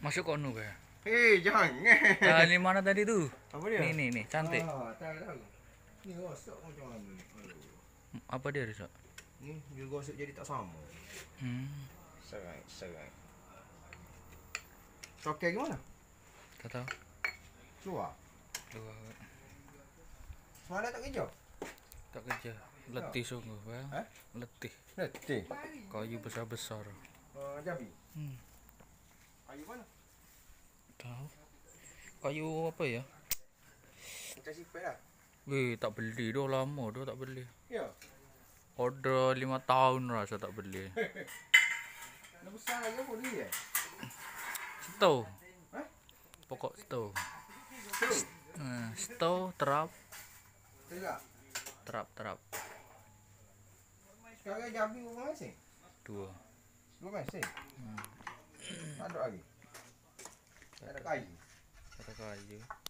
Masuk kono ke? Jangan. Ini mana tadi tu? Apa dia? Nih, cantik. Tahu. Ni rosak macam mana? Aduh. Apa dia rosak? Ni dia gosok jadi tak sama. Serai. Tokai gimana? Tak tahu. Keluar. Semalam tak kerja? Tak kerja. Letih sungguh, bang. Letih. Kayu besar-besar. Jabi. Kayu mana? Tahu. Kayu apa ya? Kita sipet lah. Tak beli dah, lama dah tak beli. Ya. Order 5 tahun rasa tak beli. Dah besar lagi apa dia? Stove. Pokok stove. Stove, terap. Terap. Sekarang Jabi berapa masing? 2. 2 masing? Tak ada lagi? Tak ada kayu? Ada kayu.